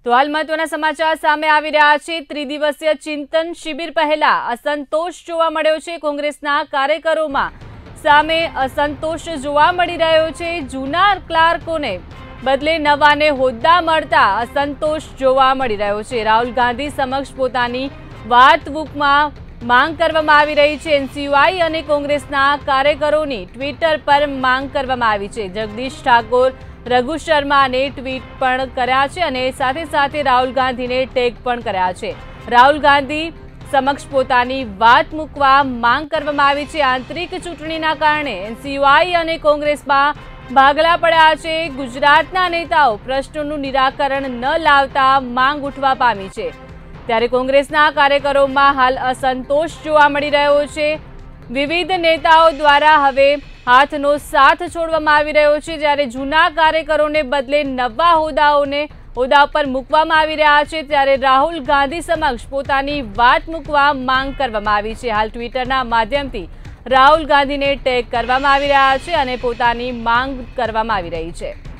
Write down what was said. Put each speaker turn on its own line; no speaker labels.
તો હાલ મહત્વના સમાચાર સામે આવી રહ્યા છે। ત્રિદિવસીય ચિંતન શિબિર પહેલા અસંતોષ જોવા મળ્યો છે। કોંગ્રેસના કાર્યકરોમાં સામે અસંતોષ જોવા મળી રહ્યો છે। જૂના ક્લાર્કોને બદલે નવાને હોદ્દા મળતા અસંતોષ જોવા મળી રહ્યો છે। રાહુલ ગાંધી સમક્ષ પોતાની વાત મૂકમાં માંગ કરવામાં આવી રહી છે। એનસીયુઆઈ અને કોંગ્રેસના કાર્યકરોની ટ્વિટર પર માંગ કરવામાં આવી છે। જગદીશ ઠાકોર, રઘુ શર્માને ટ્વીટ પણ કર્યા છે અને સાથે સાથે રાહુલ ગાંધીને ટેગ પણ કર્યા છે। રાહુલ ગાંધી સમક્ષ પોતાની વાત મૂકવા માંગ કરવામાં આવી છે। આંતરિક ચૂંટણીના કારણે એનસીયુઆઈ અને કોંગ્રેસમાં ભાગલા પડ્યા છે। ગુજરાતના નેતાઓ પ્રશ્નોનું નિરાકરણ ન લાવતા માંગ ઉઠવા પામી છે, ત્યારે કોંગ્રેસના કાર્યકરોમાં હાલ અસંતોષ જોવા મળી રહ્યો છે। વિવિધ નેતાઓ દ્વારા હવે હાથનો સાથ છોડવામાં આવી રહ્યો છે, જ્યારે જૂના કાર્યકરોને બદલે નવા હોદ્દા પર મૂકવામાં આવી રહ્યા છે। ત્યારે રાહુલ ગાંધી સમક્ષ પોતાની વાત મૂકવા માંગ કરવામાં આવી છે। હાલ ટ્વિટરના માધ્યમથી રાહુલ ગાંધીને ટેગ કરવામાં આવી રહ્યા છે અને પોતાની માંગ કરવામાં આવી રહી છે।